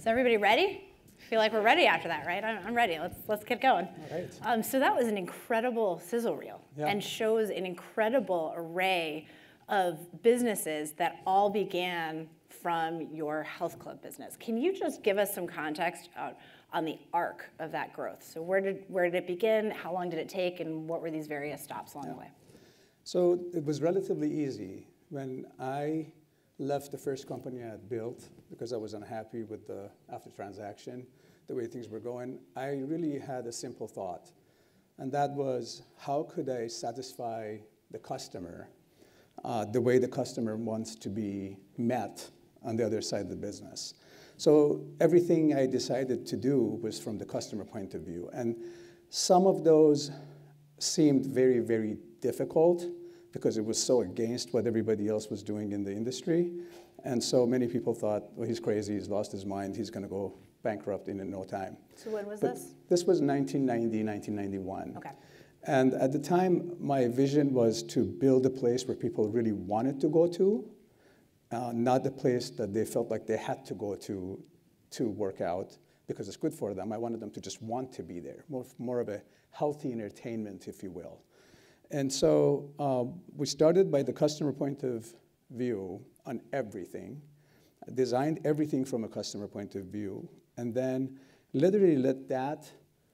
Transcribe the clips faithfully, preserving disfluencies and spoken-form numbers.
Is everybody ready? I feel like we're ready after that, right? I'm, I'm ready. Let's let's get going. All right. Um, so that was an incredible sizzle reel, yeah. and shows an incredible array of businesses that all began from your health club business. Can you just give us some context on, on the arc of that growth? So where did where did it begin? How long did it take? And what were these various stops along yeah. the way? So it was relatively easy. When I left the first company I had built, because I was unhappy with the after transaction, the way things were going, I really had a simple thought. And that was, how could I satisfy the customer uh, the way the customer wants to be met on the other side of the business? So everything I decided to do was from the customer point of view. And some of those seemed very, very difficult because it was so against what everybody else was doing in the industry. And so many people thought, well, he's crazy, he's lost his mind, he's going to go bankrupt in no time. So when was but this? This was nineteen ninety, nineteen ninety-one. Okay. And at the time, my vision was to build a place where people really wanted to go to, uh, not the place that they felt like they had to go to to work out because it's good for them. I wanted them to just want to be there, more, more of a healthy entertainment, if you will. And so um, we started by the customer point of view on everything, designed everything from a customer point of view, and then literally let that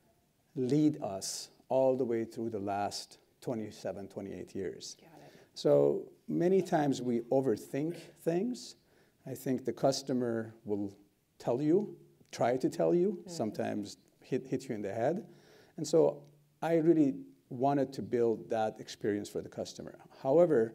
lead us all the way through the last twenty-seven, twenty-eight years. Got it. So many times we overthink things. I think the customer will tell you, try to tell you, mm-hmm. sometimes hit, hit you in the head. And so I really wanted to build that experience for the customer. However,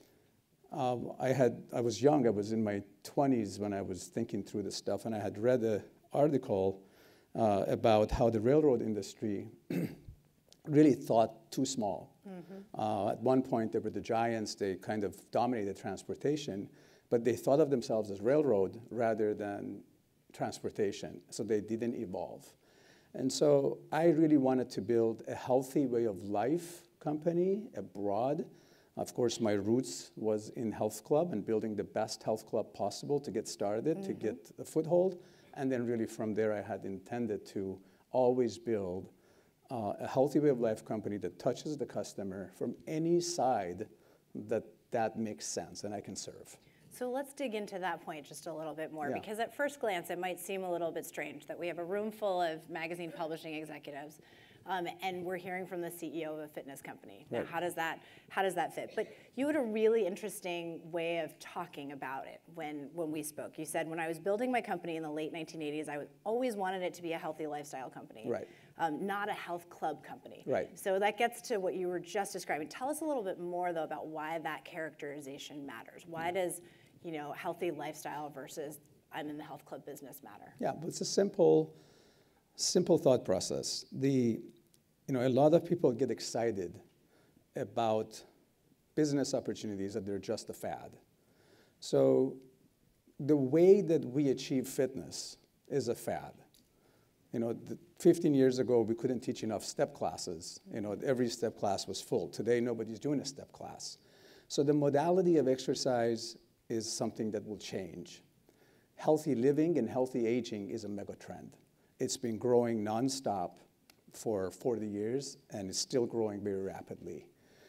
um, I had I was young. I was in my twenties when I was thinking through this stuff, and I had read an article uh, about how the railroad industry really thought too small. Mm-hmm. Uh, at one point, they were the giants. They kind of dominated transportation, but they thought of themselves as railroad rather than transportation, so they didn't evolve. And so I really wanted to build a healthy way of life company abroad. Of course, my roots was in health club and building the best health club possible to get started, mm-hmm. to get a foothold. And then really from there, I had intended to always build uh, a healthy way of life company that touches the customer from any side that that makes sense and I can serve. So let's dig into that point just a little bit more, yeah. because at first glance, it might seem a little bit strange that we have a room full of magazine publishing executives, um, and we're hearing from the C E O of a fitness company. Now, right. how does that how does that fit? But you had a really interesting way of talking about it when when we spoke. You said, when I was building my company in the late nineteen eighties, I always wanted it to be a healthy lifestyle company, right. um, not a health club company. Right. So that gets to what you were just describing. Tell us a little bit more, though, about why that characterization matters. Why yeah. does you know, healthy lifestyle versus I'm in the health club business matter? Yeah, but it's a simple, simple thought process. The, you know, a lot of people get excited about business opportunities that they're just a fad. So the way that we achieve fitness is a fad. You know, the, fifteen years ago, we couldn't teach enough step classes. You know, every step class was full. Today, nobody's doing a step class. So the modality of exercise is something that will change. Healthy living and healthy aging is a mega trend. It's been growing nonstop for forty years, and it's still growing very rapidly.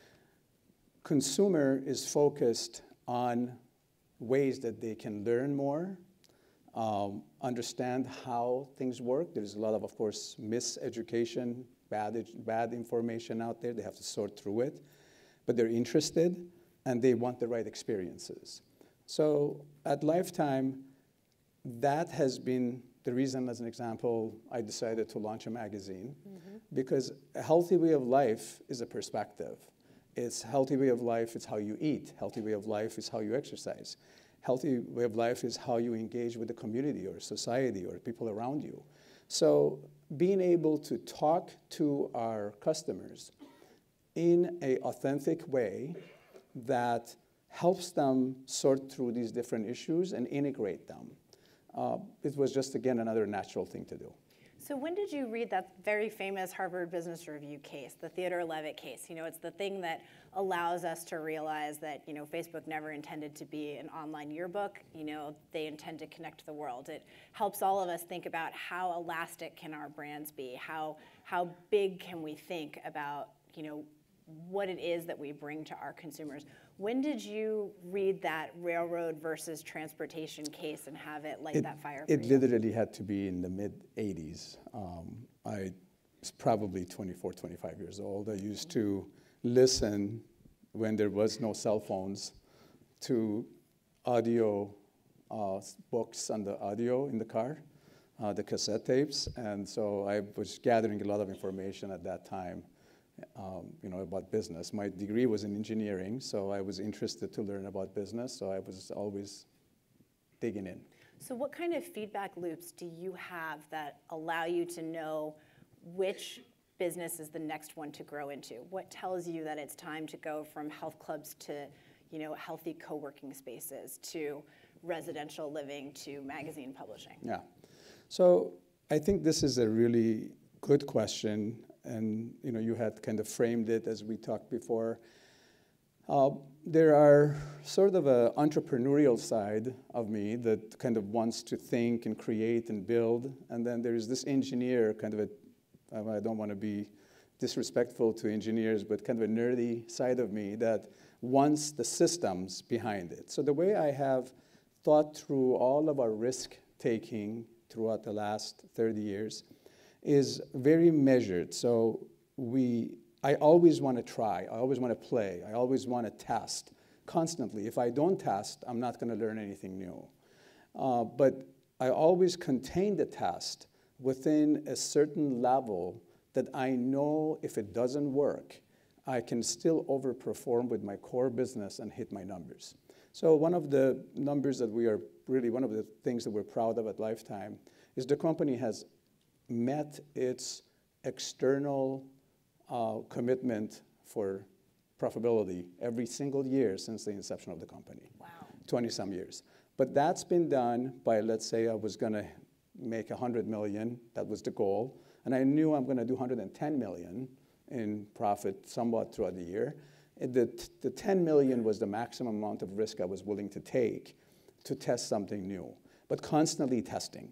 Consumer is focused on ways that they can learn more, um, understand how things work. There's a lot of, of course, miseducation, bad, bad information out there. They have to sort through it. But they're interested, and they want the right experiences. So at Lifetime, that has been the reason, as an example, I decided to launch a magazine, mm-hmm. because a healthy way of life is a perspective. It's healthy way of life is how you eat. Healthy way of life is how you exercise. Healthy way of life is how you engage with the community or society or people around you. So being able to talk to our customers in an authentic way that helps them sort through these different issues and integrate them. Uh, it was just, again, another natural thing to do. So when did you read that very famous Harvard Business Review case, the Theodore Levitt case? You know, it's the thing that allows us to realize that, you know, Facebook never intended to be an online yearbook. You know, they intend to connect the world. It helps all of us think about how elastic can our brands be, how, how big can we think about, you know, what it is that we bring to our consumers. When did you read that railroad versus transportation case and have it light it, that fire for It you? literally had to be in the mid eighties. Um, I was probably twenty-four, twenty-five years old. I used to listen when there was no cell phones to audio uh, books on the audio in the car, uh, the cassette tapes. And so I was gathering a lot of information at that time. Um, you know, about business. My degree was in engineering, so I was interested to learn about business, so I was always digging in. So what kind of feedback loops do you have that allow you to know which business is the next one to grow into? What tells you that it's time to go from health clubs to, you know, healthy co-working spaces, to residential living, to magazine publishing? Yeah. So I think this is a really good question. And you know, you had kind of framed it as we talked before. Uh, there are sort of an entrepreneurial side of me that kind of wants to think and create and build. And then there's this engineer, kind of a, I don't want to be disrespectful to engineers, but kind of a nerdy side of me that wants the systems behind it. So the way I have thought through all of our risk taking throughout the last thirty years is very measured. So we, I always want to try. I always want to play. I always want to test constantly. If I don't test, I'm not going to learn anything new. Uh, but I always contain the test within a certain level that I know if it doesn't work, I can still overperform with my core business and hit my numbers. So one of the numbers that we are really, one of the things that we're proud of at Lifetime is the company has met its external uh, commitment for profitability every single year since the inception of the company. Wow. twenty some years. But that's been done by, let's say I was going to make one hundred million, that was the goal, and I knew I'm going to do one hundred ten million in profit somewhat throughout the year. The, the ten million was the maximum amount of risk I was willing to take to test something new, but constantly testing.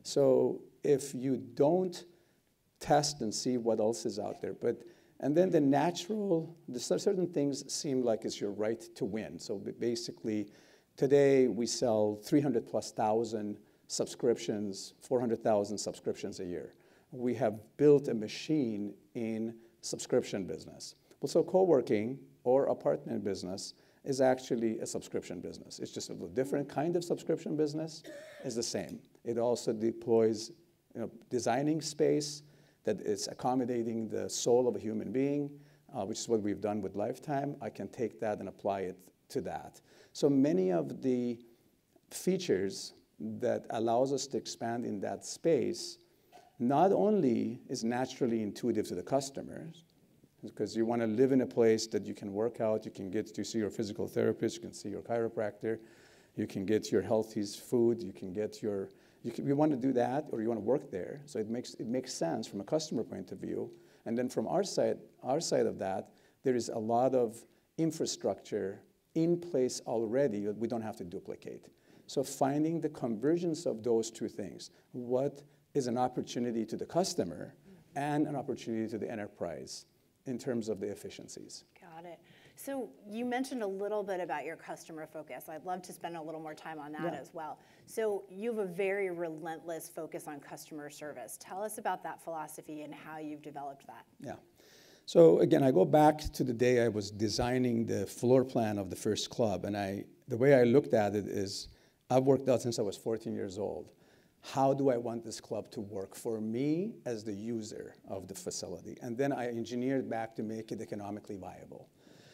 So if you don't test and see what else is out there, but and then the natural, the certain things seem like it's your right to win. So basically, today we sell three hundred plus thousand subscriptions, four hundred thousand subscriptions a year. We have built a machine in subscription business. Well, so co-working or apartment business is actually a subscription business. It's just a little different kind of subscription business. It's the same. It also deploys, you know, designing space that is accommodating the soul of a human being, uh, which is what we've done with Lifetime. I can take that and apply it to that. So many of the features that allows us to expand in that space not only is naturally intuitive to the customers, because you want to live in a place that you can work out, you can get to see your physical therapist, you can see your chiropractor, you can get your healthy food, you can get your, you, can, you want to do that or you want to work there. So it makes, it makes sense from a customer point of view. And then from our side, our side of that, there is a lot of infrastructure in place already that we don't have to duplicate. So finding the convergence of those two things, what is an opportunity to the customer and an opportunity to the enterprise in terms of the efficiencies. Got it. So you mentioned a little bit about your customer focus. I'd love to spend a little more time on that Yeah. as well. So you have a very relentless focus on customer service. Tell us about that philosophy and how you've developed that. Yeah. So again, I go back to the day I was designing the floor plan of the first club, and I, the way I looked at it is, I've worked out since I was fourteen years old. How do I want this club to work for me as the user of the facility? And then I engineered back to make it economically viable.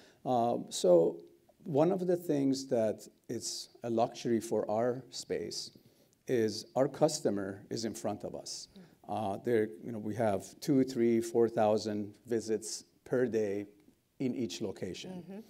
Um, so one of the things that is a luxury for our space is our customer is in front of us. Uh, there, you know, we have two, three, four thousand visits per day in each location. Mm-hmm.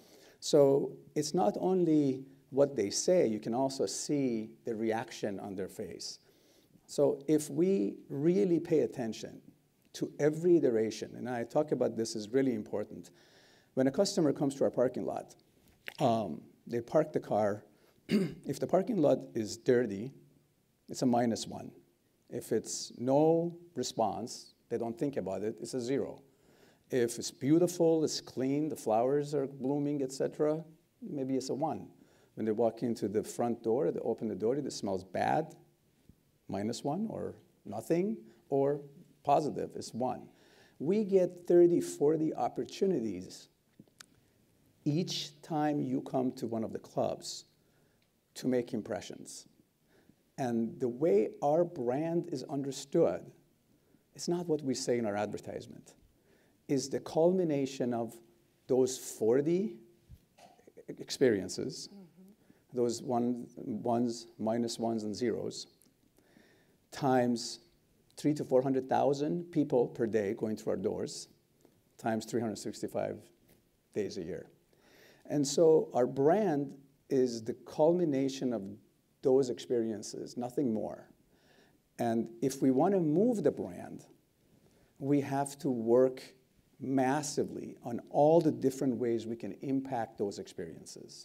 So it's not only what they say, you can also see the reaction on their face. So if we really pay attention to every iteration, and I talk about this is really important. When a customer comes to our parking lot, um, they park the car. If the parking lot is dirty, it's a minus one. If it's no response, they don't think about it, it's a zero. If it's beautiful, it's clean, the flowers are blooming, et cetera, maybe it's a one. When they walk into the front door, they open the door, it smells bad, minus one, or nothing, or positive is one. We get thirty, forty opportunities each time you come to one of the clubs to make impressions. And the way our brand is understood, it's not what we say in our advertisement, is the culmination of those forty experiences, mm-hmm. those one, ones, minus ones, and zeros, times three to four hundred thousand people per day going through our doors, times three hundred sixty-five days a year. And so our brand is the culmination of those experiences, nothing more. And if we want to move the brand, we have to work massively on all the different ways we can impact those experiences.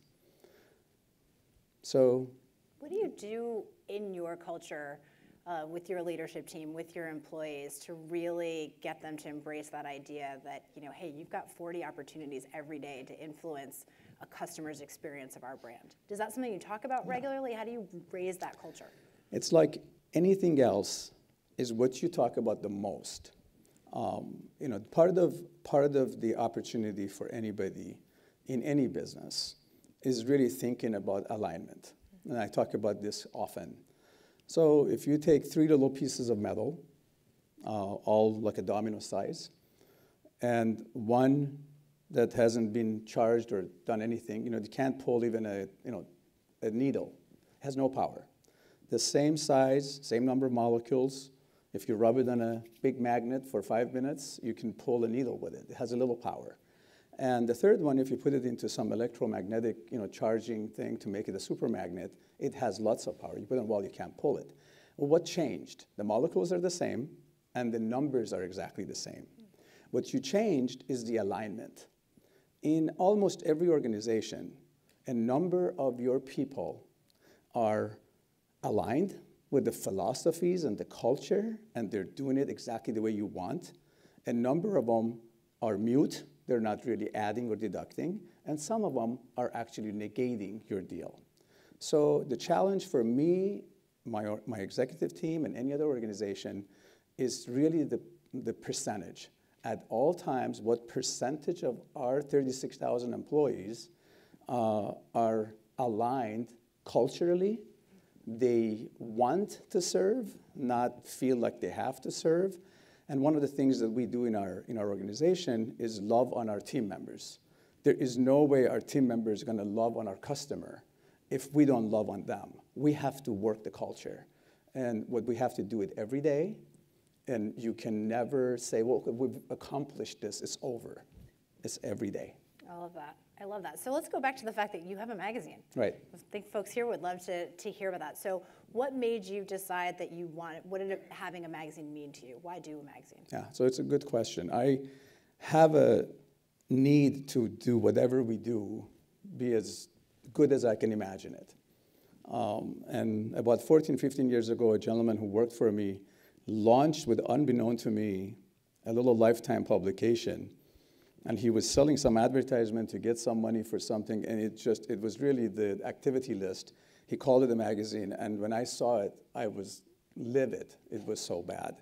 So, what do you do in your culture uh, with your leadership team, with your employees, to really get them to embrace that idea that, you know, hey, you've got forty opportunities every day to influence a customer's experience of our brand? Is that something you talk about regularly? How do you raise that culture? It's like anything else is what you talk about the most. Um, you know, part of, part of the opportunity for anybody in any business is really thinking about alignment. And I talk about this often. So if you take three little pieces of metal, uh, all like a domino size, and one that hasn't been charged or done anything, you know, you can't pull even a, you know, a needle. It has no power. The same size, same number of molecules. If you rub it on a big magnet for five minutes, you can pull a needle with it. It has a little power. And the third one, if you put it into some electromagnetic, you know, charging thing to make it a super magnet, it has lots of power. You put it on a wall, you can't pull it. Well, what changed? The molecules are the same, and the numbers are exactly the same. What you changed is the alignment. In almost every organization, a number of your people are aligned with the philosophies and the culture, and they're doing it exactly the way you want. A number of them are mute. They're not really adding or deducting. And some of them are actually negating your deal. So the challenge for me, my, my executive team, and any other organization is really the, the percentage. At all times, what percentage of our thirty-six thousand employees uh, are aligned culturally. They want to serve, not feel like they have to serve. And one of the things that we do in our, in our organization is love on our team members. There is no way our team member is going to love on our customer if we don't love on them. We have to work the culture. And what we have to do it every day. And you can never say, well, we've accomplished this, it's over. It's every day. I love that. I love that. So let's go back to the fact that you have a magazine. Right. I think folks here would love to, to hear about that. So what made you decide that you wanted, what did having a magazine mean to you? Why do a magazine? Yeah, so it's a good question. I have a need to do whatever we do be as good as I can imagine it. Um, and about fourteen, fifteen years ago, a gentleman who worked for me launched, with unbeknown to me, a little Lifetime publication. And he was selling some advertisement to get some money for something, and it just, it was really the activity list. He called it a magazine, and when I saw it, I was livid. It was so bad.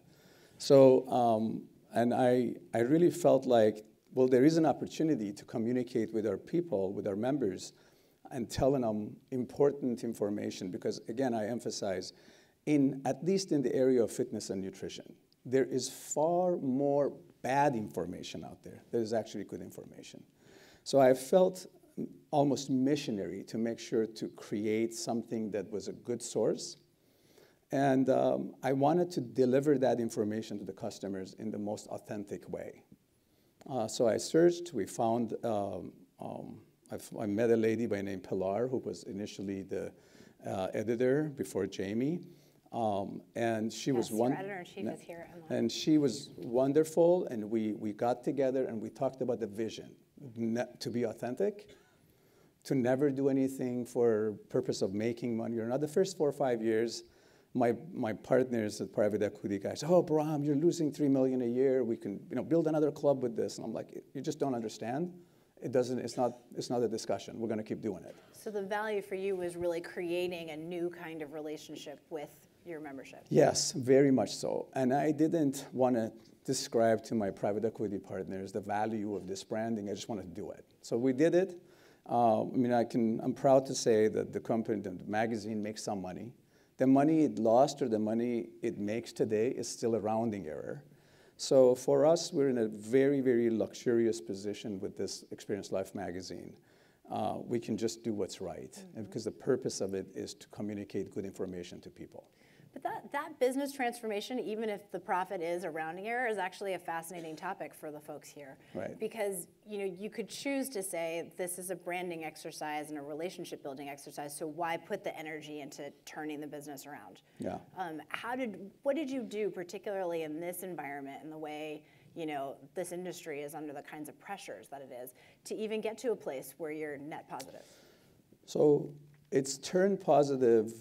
So, um, and I, I really felt like, well, there is an opportunity to communicate with our people, with our members, and telling them important information, because again, I emphasize, in, at least in the area of fitness and nutrition, there is far more bad information out there. There is actually good information. So I felt almost missionary to make sure to create something that was a good source. And um, I wanted to deliver that information to the customers in the most authentic way. Uh, so I searched, we found, um, um, I met a lady by name Pilar, who was initially the uh, editor before Jamie. Um, and she yes, was one. Your editor-in-chief is here. And she was wonderful, and we, we got together and we talked about the vision, ne- to be authentic, to never do anything for purpose of making money or not. The first four or five years, my my partners at private equity guys, oh, Bahram, you're losing three million a year. We can, you know, build another club with this. And I'm like, you just don't understand. It doesn't. It's not. It's not a discussion. We're going to keep doing it. So the value for you was really creating a new kind of relationship with your membership. Yes, very much so. And I didn't want to describe to my private equity partners the value of this branding. I just wanted to do it. So we did it. Uh, I mean, I can. I'm proud to say that the company, the magazine, makes some money. The money it lost or the money it makes today is still a rounding error. So for us, we're in a very, very luxurious position with this Experience Life magazine. Uh, we can just do what's right, mm-hmm. and because the purpose of it is to communicate good information to people. But that, that business transformation, even if the profit is a rounding error, is actually a fascinating topic for the folks here. Right. Because you know, you could choose to say this is a branding exercise and a relationship building exercise, so why put the energy into turning the business around? Yeah. Um, how did, what did you do, particularly in this environment and the way you know, this industry is under the kinds of pressures that it is, to even get to a place where you're net positive? So it's turned positive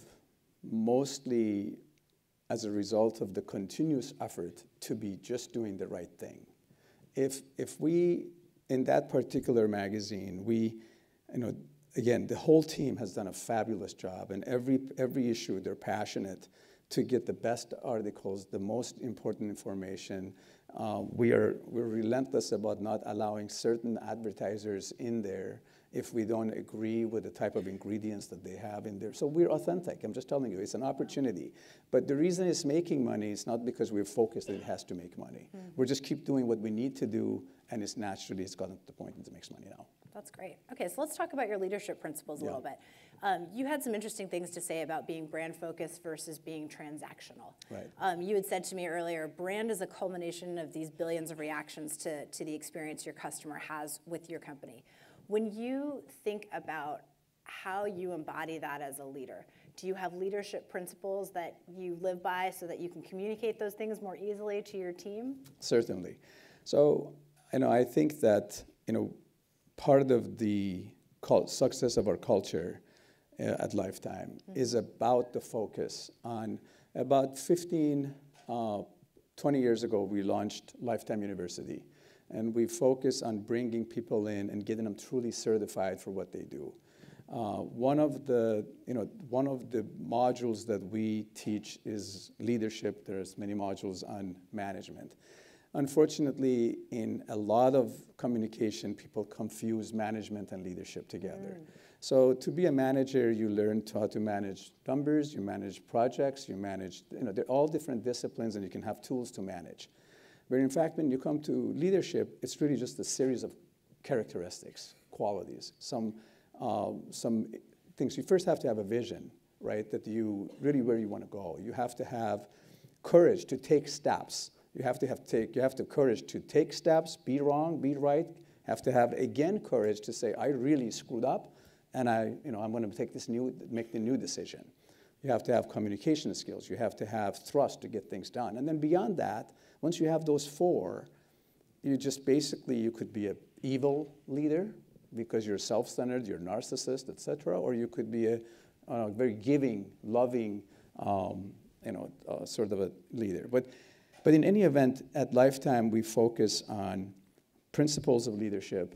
mostly as a result of the continuous effort to be just doing the right thing. If, if we, in that particular magazine, we, you know, again, the whole team has done a fabulous job, and every, every issue, they're passionate to get the best articles, the most important information. Uh, we are, we're relentless about not allowing certain advertisers in there if we don't agree with the type of ingredients that they have in there. So we're authentic. I'm just telling you, it's an opportunity. But the reason it's making money is not because we're focused that it has to make money. Mm. We're just keep doing what we need to do, and it's naturally, it's gotten to the point that it makes money now. That's great. Okay, so let's talk about your leadership principles a yeah. little bit. Um, you had some interesting things to say about being brand focused versus being transactional. Right. Um, you had said to me earlier, brand is a culmination of these billions of reactions to, to the experience your customer has with your company. When you think about how you embody that as a leader, do you have leadership principles that you live by so that you can communicate those things more easily to your team? Certainly. So, you know, I think that, you know, part of the cult success of our culture uh, at Lifetime mm-hmm. is about the focus on about fifteen, uh, twenty years ago, we launched Lifetime University. And we focus on bringing people in and getting them truly certified for what they do. Uh, one of the, you know, one of the modules that we teach is leadership. There's many modules on management. Unfortunately, in a lot of communication, people confuse management and leadership together. Mm. So to be a manager, you learn to how to manage numbers, you manage projects, you manage, you know, they're all different disciplines, and you can have tools to manage. But in fact, when you come to leadership, it's really just a series of characteristics, qualities, some, uh, some things. You first have to have a vision, right, that you really where you want to go. You have to have courage to take steps. You have to have take. You have to have courage to take steps, be wrong, be right. Have to have again courage to say, I really screwed up, and I, you know, I'm going to take this new, make the new decision. You have to have communication skills. You have to have thrust to get things done. And then beyond that, once you have those four, you just basically, you could be an evil leader because you're self-centered, you're a narcissist, et cetera, or you could be a uh, very giving, loving, um, you know, uh, sort of a leader. But, but in any event, at Lifetime, we focus on principles of leadership,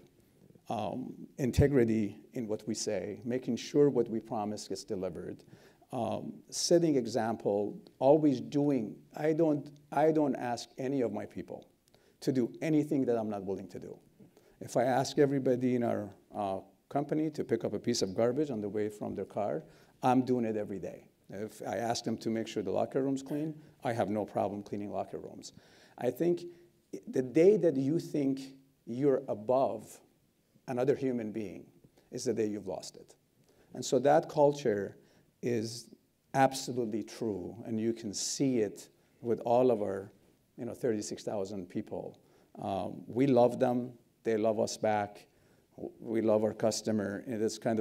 um, integrity in what we say, making sure what we promise gets delivered, Um, setting example, always doing. I don't, I don't ask any of my people to do anything that I'm not willing to do. If I ask everybody in our uh, company to pick up a piece of garbage on the way from their car, I'm doing it every day. If I ask them to make sure the locker room's clean, I have no problem cleaning locker rooms. I think the day that you think you're above another human being is the day you've lost it. And so that culture is absolutely true, and you can see it with all of our, you know, thirty-six thousand people. Um, we love them, they love us back, we love our customer, and it's kind of a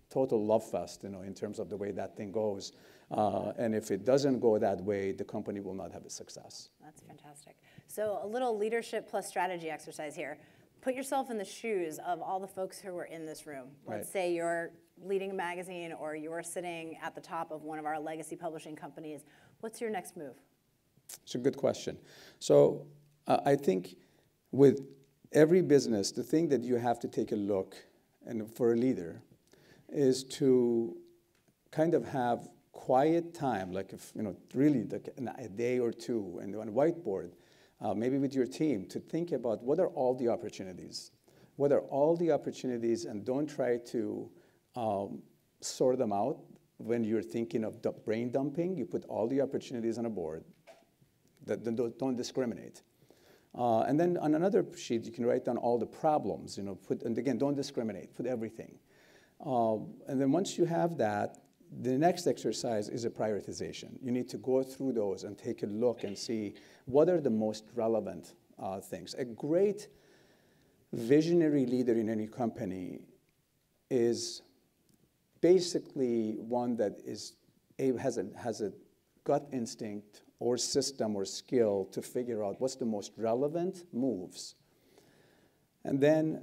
total love fest, you know, in terms of the way that thing goes. Uh, and if it doesn't go that way, the company will not have a success. That's fantastic. So a little leadership plus strategy exercise here. Put yourself in the shoes of all the folks who are in this room. Let's Right. say you're leading a magazine or you're sitting at the top of one of our legacy publishing companies. What's your next move? It's a good question. So uh, I think with every business, the thing that you have to take a look, and for a leader, is to kind of have quiet time, like if, you know, really like a day or two, and on a whiteboard, uh, maybe with your team, to think about what are all the opportunities. What are all the opportunities, and don't try to um, sort them out when you're thinking of brain dumping. You put all the opportunities on a board. That don't, don't discriminate. Uh, and then on another sheet, you can write down all the problems. You know, put, and again, don't discriminate. Put everything. Um, and then once you have that, the next exercise is a prioritization. You need to go through those and take a look and see what are the most relevant uh, things. A great visionary leader in any company is basically one that is a, has a has a gut instinct or system or skill to figure out what's the most relevant moves. And then,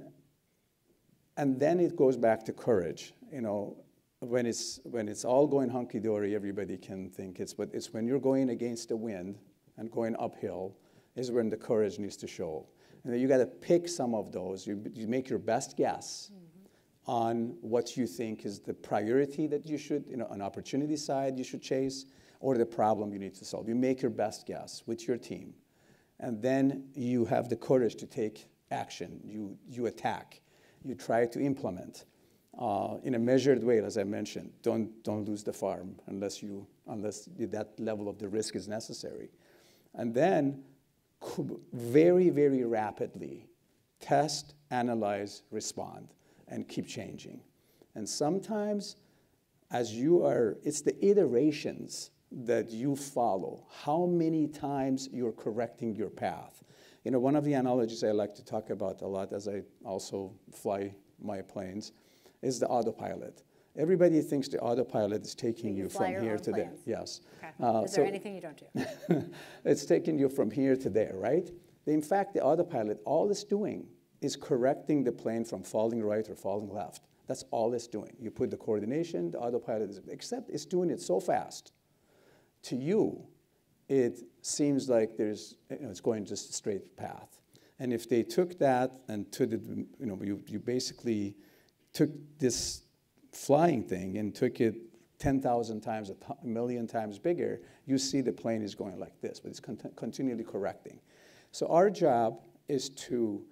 and then it goes back to courage. You know, when it's, when it's all going hunky-dory, everybody can think it's, but it's when you're going against the wind and going uphill is when the courage needs to show. And then you got to pick some of those. You, you make your best guess mm-hmm. on what you think is the priority that you should, you know, an opportunity side you should chase, or the problem you need to solve. You make your best guess with your team. And then you have the courage to take action. You, you attack. You try to implement uh, in a measured way, as I mentioned. Don't, don't lose the farm unless, you, unless that level of the risk is necessary. And then very, very rapidly test, analyze, respond, and keep changing. And sometimes as you are, it's the iterations that you follow, how many times you're correcting your path. You know, one of the analogies I like to talk about a lot as I also fly my planes is the autopilot. Everybody thinks the autopilot is taking you, you from here to planes. there. Yes. Okay. Uh, is there so anything you don't do? It's taking you from here to there, right? In fact, the autopilot, all it's doing is correcting the plane from falling right or falling left. That's all it's doing. You put the coordination, the autopilot is, except it's doing it so fast. To you, it seems like there's, you know, it's going just a straight path. And if they took that and took it, you know, you, you basically took this flying thing and took it ten thousand times, a, a million times bigger, you see the plane is going like this, but it's con continually correcting. So our job is to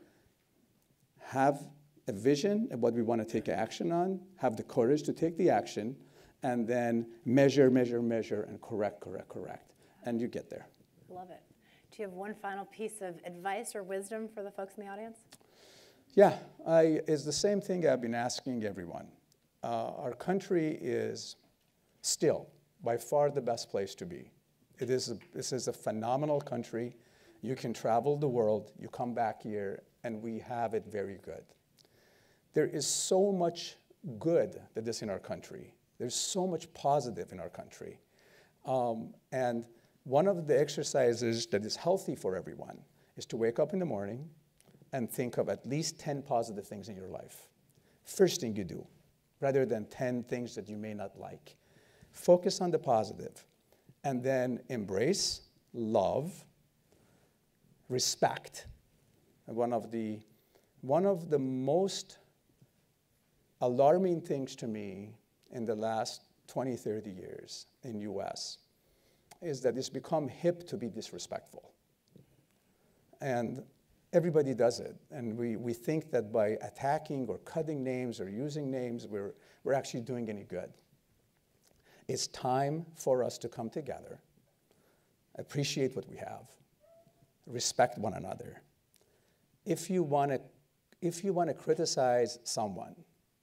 have a vision of what we want to take action on, have the courage to take the action, and then measure, measure, measure, and correct, correct, correct. And you get there. Love it. Do you have one final piece of advice or wisdom for the folks in the audience? Yeah, I, it's the same thing I've been asking everyone. Uh, our country is still by far the best place to be. It is a, this is a phenomenal country. You can travel the world, you come back here, and we have it very good. There is so much good that is in our country. There's so much positive in our country. Um, and one of the exercises that is healthy for everyone is to wake up in the morning and think of at least ten positive things in your life. First thing you do, rather than ten things that you may not like. Focus on the positive, and then embrace, love, respect. And one of the, one of the most alarming things to me in the last twenty, thirty years in U S is that it's become hip to be disrespectful. And everybody does it. And we, we think that by attacking or cutting names or using names, we're, we're actually doing any good. It's time for us to come together, appreciate what we have, respect one another. If you want to, if you want to criticize someone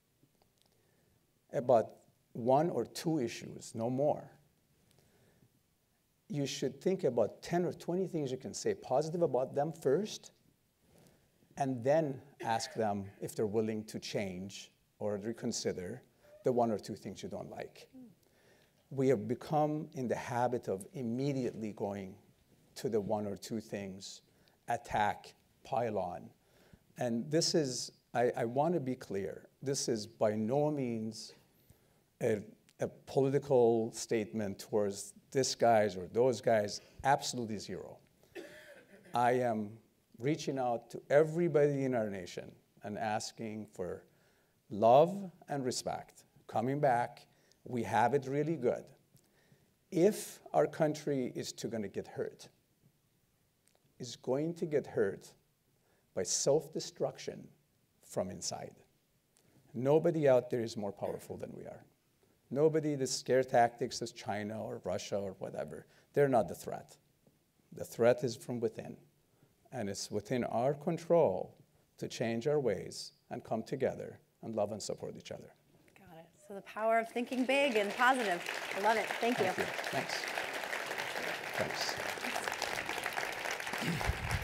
about one or two issues, no more, you should think about ten or twenty things you can say positive about them first, and then ask them if they're willing to change or reconsider the one or two things you don't like. Mm. We have become in the habit of immediately going to the one or two things, attack, pile on. And this is, I, I want to be clear, this is by no means a, a political statement towards this guys or those guys, absolutely zero. I am reaching out to everybody in our nation and asking for love and respect. Coming back, we have it really good. If our country is to going to get hurt, is going to get hurt by self-destruction from inside. Nobody out there is more powerful than we are. Nobody, the scare tactics is China or Russia or whatever. They're not the threat. The threat is from within. And it's within our control to change our ways and come together and love and support each other. Got it. So the power of thinking big and positive. I love it. Thank you. Thank you. Thanks. Thanks.